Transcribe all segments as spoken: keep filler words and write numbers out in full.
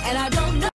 and I don't know.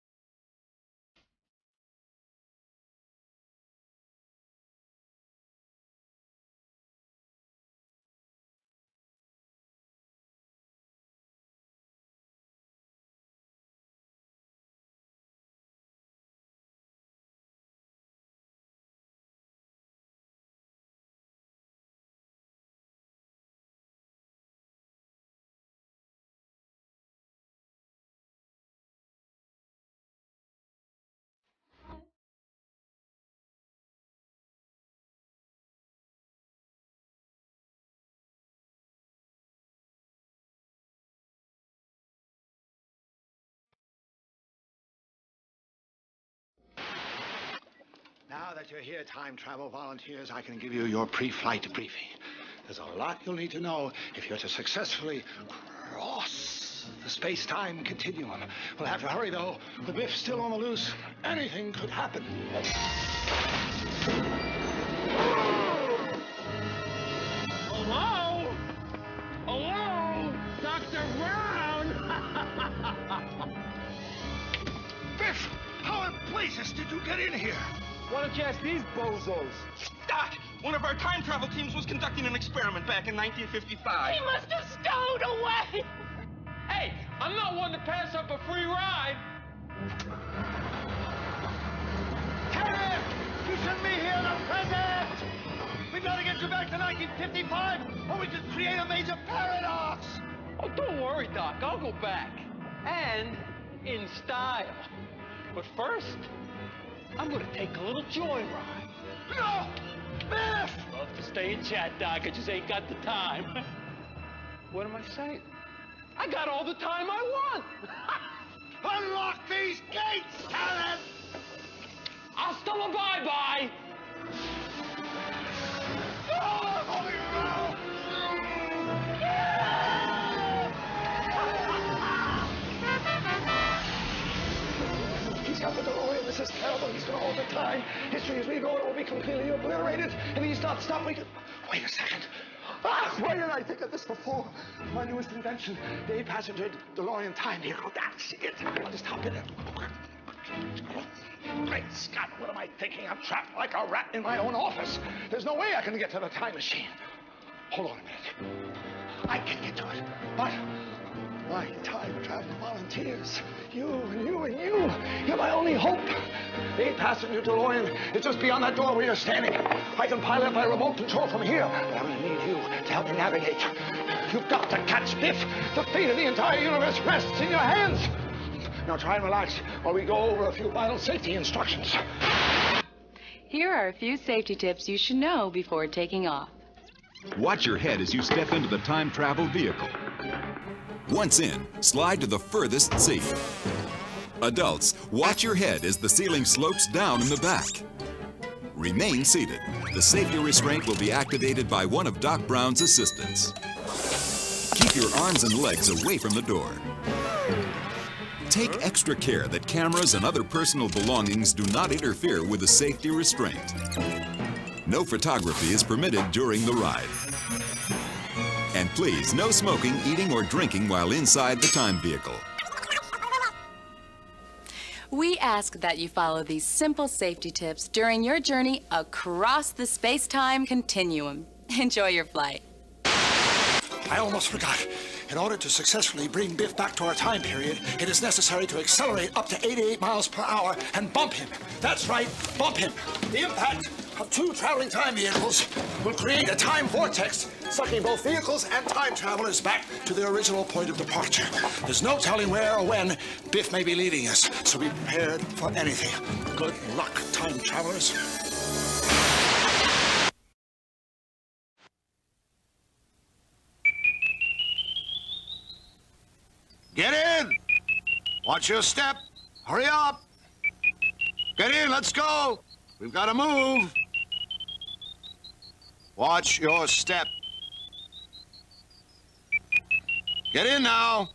Now that you're here, time travel volunteers, I can give you your pre-flight briefing. There's a lot you'll need to know if you're to successfully cross the space-time continuum. We'll have to hurry, though. With Biff still on the loose, anything could happen. Hello? Hello? Doctor Brown? Biff, how in blazes did you get in here? Why don't you ask these bozos? Doc, one of our time travel teams was conducting an experiment back in nineteen fifty-five. He must have stowed away! Hey, I'm not one to pass up a free ride. Terry, you shouldn't be here in the present! We've got to get you back to nineteen fifty-five, or we could create a major paradox! Oh, don't worry, Doc. I'll go back. And in style. But first, I'm gonna take a little joyride. No! Biff! Love to stay and chat, Doc. I just ain't got the time. What am I saying? I got all the time I want. Unlock these gates, Karen! Hasta la bye-bye. He's got the DeLorean. This is terrible. He's going to alter time. History as we know it will be completely obliterated. If he's not stopped, we can... Wait a second. Ah, why didn't I think of this before? My newest invention, the eight-passenger DeLorean time vehicle. That's it. I'll just hop in it. Great Scott, what am I thinking? I'm trapped like a rat in my own office. There's no way I can get to the time machine. Hold on a minute. I can get to it, but my time travel volunteers, you and you and you, you're my only hope. The eight-passenger DeLorean is just beyond that door where you're standing. I can pilot by remote control from here, but I'm going to need you to help me navigate. You've got to catch Biff. The fate of the entire universe rests in your hands. Now try and relax while we go over a few vital safety instructions. Here are a few safety tips you should know before taking off. Watch your head as you step into the time travel vehicle. Once in, slide to the furthest seat. Adults, watch your head as the ceiling slopes down in the back. Remain seated. The safety restraint will be activated by one of Doc Brown's assistants. Keep your arms and legs away from the door. Take extra care that cameras and other personal belongings do not interfere with the safety restraint. No photography is permitted during the ride. And please, no smoking, eating, or drinking while inside the time vehicle. We ask that you follow these simple safety tips during your journey across the space-time continuum. Enjoy your flight. I almost forgot. In order to successfully bring Biff back to our time period, it is necessary to accelerate up to eighty-eight miles per hour and bump him. That's right, bump him. The impact of two traveling time vehicles will create a time vortex, sucking both vehicles and time travelers back to their original point of departure. There's no telling where or when Biff may be leading us, so be prepared for anything. Good luck, time travelers. Get in! Watch your step. Hurry up! Get in, let's go! We've got to move. Watch your step. Get in now.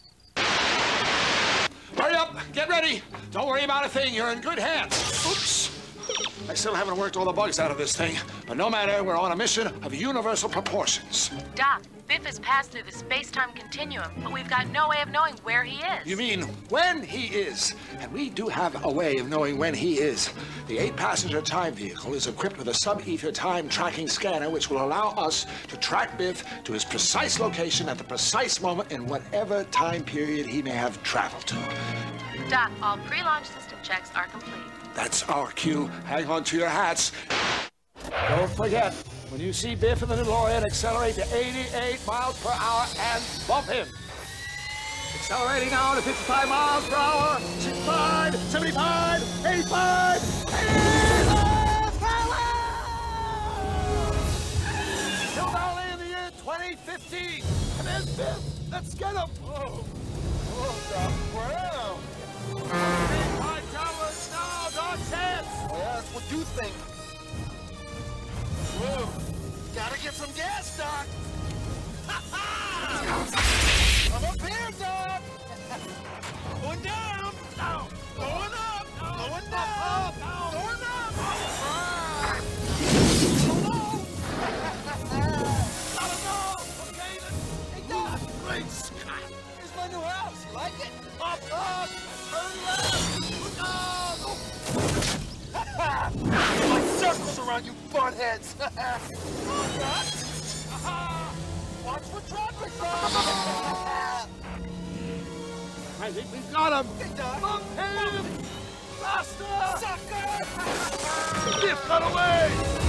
Hurry up! Get ready! Don't worry about a thing. You're in good hands. Oops! I still haven't worked all the bugs out of this thing. But no matter, we're on a mission of universal proportions. Doc, Biff has passed through the space-time continuum, but we've got no way of knowing where he is. You mean when he is? And we do have a way of knowing when he is. The eight-passenger time vehicle is equipped with a sub-ether time tracking scanner which will allow us to track Biff to his precise location at the precise moment in whatever time period he may have traveled to. Doc, all pre-launch system checks are complete. That's our cue. Hang on to your hats. Don't forget, when you see Biff in the DeLorean, accelerate to eighty-eight miles per hour and bump him. Accelerating now to fifty-five miles per hour. sixty-five, seventy-five, eighty-five, eighty miles per hour! Till Valley in the year twenty fifteen. Come in, Biff. Let's get him. Oh, oh, the ground. Big time towers now, Doc says. Oh, yeah, that's what you think. Whoa. Gotta get some gas, Doc. I'm up here, Doc. Going down. Down. Going up. Down. Going down. Down. Going up. I don't know. Okay, then. Hey, Doc. Great Scott. Here's my new house. You like it? Up, up. Turn left. No. My circles around you buttheads. Watch for traffic, bro. I think we've got him. Hey, Doc. Bump him. Faster. Sucker. Biff got away.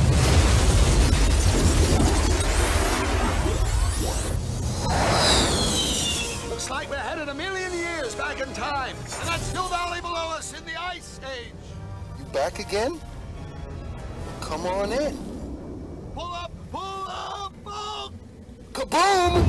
Looks like we're headed a million years back in time. And that's Hill Valley below us in the ice age. You back again? Come on in. Pull up, pull up, pull! Kaboom!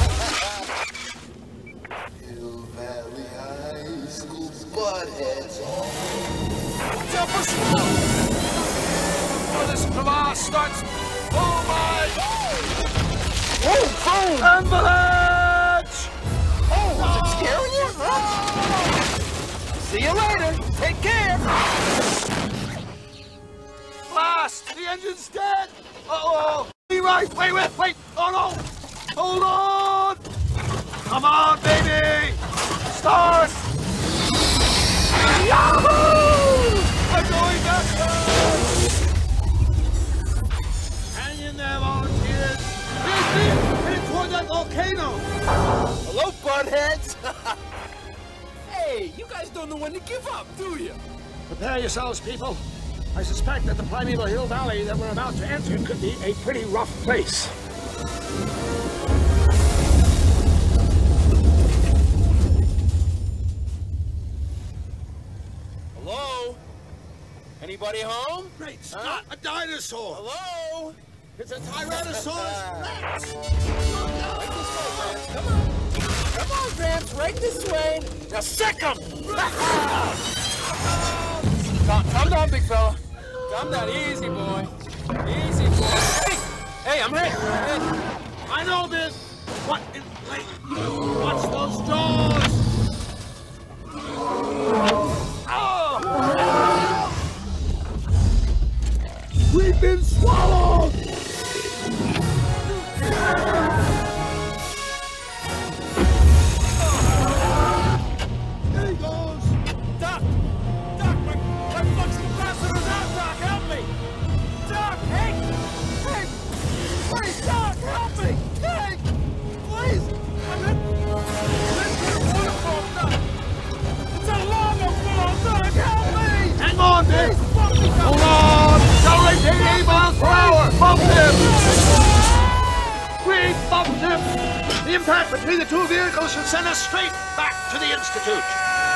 Hill Valley High School buttheads. Jump us slow! Before this crevasse starts, oh my! Oh, boom! Ambulance! Oh, was it scaring you? Huh? See you later. Take care. Blast! The engine's dead! Uh-oh! Be right! Wait, wait, wait! Oh, no! Hold on! Come on, baby! Start! Yahoo! I'm going backwards! Hang in there, volunteers! Here's me! Heading toward that volcano! Hello, buttheads. Hey, you guys don't know when to give up, do you? Prepare yourselves, people. I suspect that the primeval Hill Valley that we're about to enter could be a pretty rough place. Hello? Anybody home? Great Scott, a dinosaur! Hello? It's a Tyrannosaurus Rex! Come on. Come on, Gramps, right this way. Now sick 'em! calm, calm down, big fella. Calm down, easy, boy. Easy, boy. Hey! Hey, I'm hit. I'm hit. I know this! What in like watch those jaws! Oh! We've been swallowed! There he goes! Doc! Doc, my, my fucking ambassador's out, Doc! Help me! Doc, hey! Hey! Please, Doc, help me! Hey! Please! I'm in... I'm into the waterfall, Doc! It's a lava flow, Doc! Help me! Hang on, Dick! Please, fuck me, Doc! Hold on! Accelerate to eighty miles per hour! Bump him! We bumped him! The impact between the two vehicles should send us straight back to the Institute.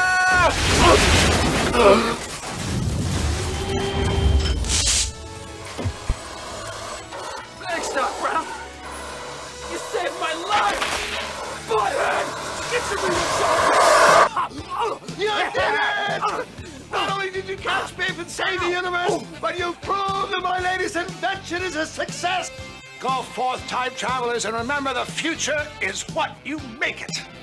Thanks, Doc Brown! You saved my life! Butthead! Get your little You did it! Not only did you catch Biff and save the universe, but you proved that my latest invention is a success! Go forth, time travelers, and remember the future is what you make it.